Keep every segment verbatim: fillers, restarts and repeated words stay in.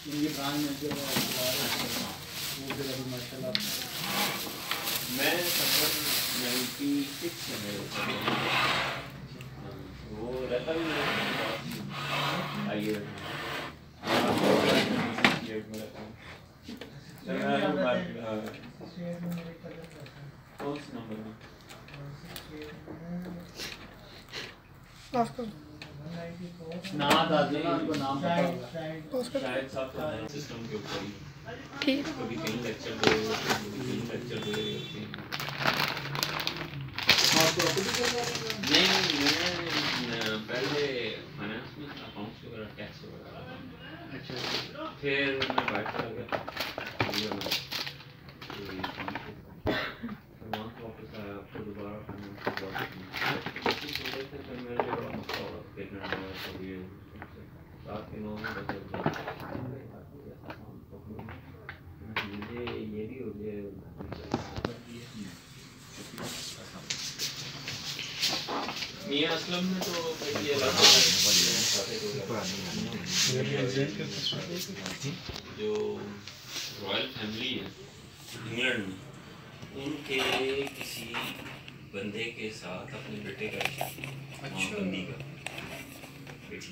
इनकी branch manager वो फिर अभी माशाल्लाह मैं नाइन्टी सिक्स में वो रहता भी मेरे आइए कौन सा नंबर है ना दादी ना उनको नाम पता होगा शायद साफ सिस्टम के ऊपर ही ठीक कभी कहीं लेक्चर दे कभी लेक्चर दे नहीं मैं पहले फाइनेंस में अकाउंट्स वगैरह टैक्स वगैरह अच्छा फिर मैं बाहर चला गया वहाँ से वापस आया फिर दोबारा फाइनेंस की जॉब की फिर मेरे लिए बड़ा मसला हो रहा था प्रेगनेंट हुआ सब ये सात के नौ में बस मुझे ये भी हो गया मियाँ असलम में तो ये जो रॉयल फैमिली है इंग्लैंड में उनके किसी बंदे के साथ अपने बेटे का अच्छा बंदी का बेटी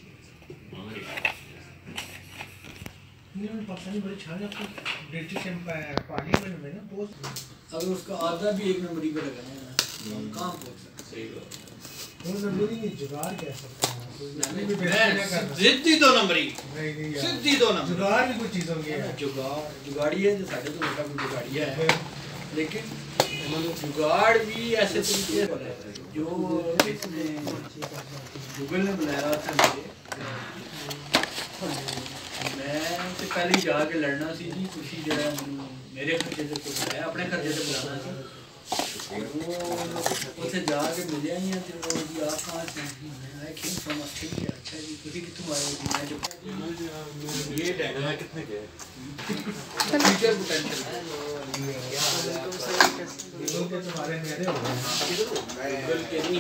पाकिस्तानी बड़ी छान है ब्रिटिश पार्लियामेंट में ना पोस्ट अगर उसका आधा भी एक नंबर ही पे लगा ना हम कहाँ पहुँच सकते सही बात वो नंबरी नहीं जुगाड़ कह सकते हैं सिद्धी दो नंबरी सिद्धी दो नंबर जुगाड़ भी कुछ चीज़ों की है जुगाड़ जुगाड़ी है जो साढ़े तो मोटा कुछ जुगाड़ी है लेकिन जुगाड़ भी ऐसे तरीके जो इसमें गूगल ने बुलाया था मुझे मैं उससे पहले ही जाके लड़ना सी जी खुशी जो है मेरे खर्चे से तो बुलाया अपने खर्चे से बुलाना सी वो उसे जाके मिले ही हैं तो वो जी आप कहाँ से आई केम फ्रॉम ऑस्ट्रेलिया अच्छा जी तुझे कितने आए हो मैं जो ये डेटा कितने के फ्यूचर पोटेंशियल है गूगल के तुम्हारे मेरे हो गए गूगल के नहीं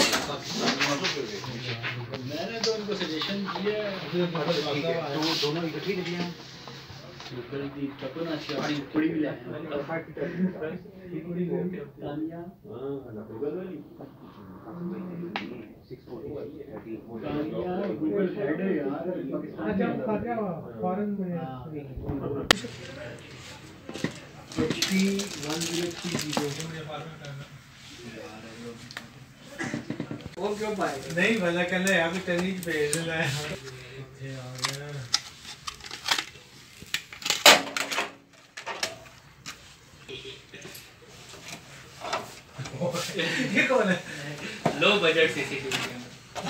मैंने तो उनको सजेशन दिया तो दोनों इकट्ठे ही दिए हैं गूगल की तपना चाहिए कुड़ी भी लाए तानिया गूगल वाली गूगल हेड है यार अच्छा खाते हैं फॉरेन में HP one zero three zero वो क्यों पाए नहीं भला कहना यार भी टेनिस भेज देना है ये कौन है लो बजट सीसीटीवी कैमरा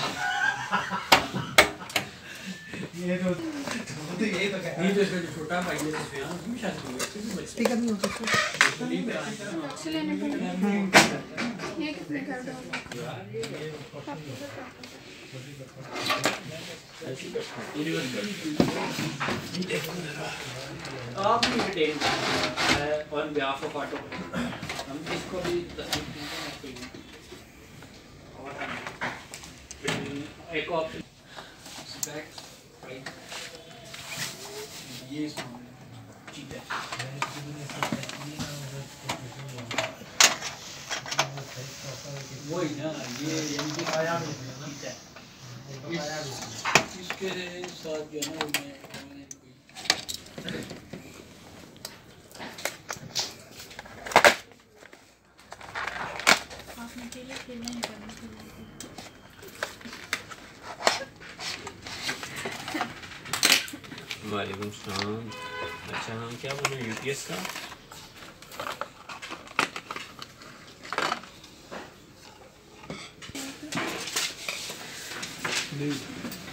ये तो तो यही तो ये जो इसका जो छोटा भाई है इसमें हां भी शायद स्पीकर नहीं होता एक्चुअली ये कितने कर दो आप भी written on behalf of auto हम इसको भी और एक ऑप्शन स्पेक्स राइट ये ठीक है वही ना ये यानी आया भी ठीक है इसके साथ जो है ना मैं वालेकुम सलाम अच्छा हम क्या बोले यूपीएस का नहीं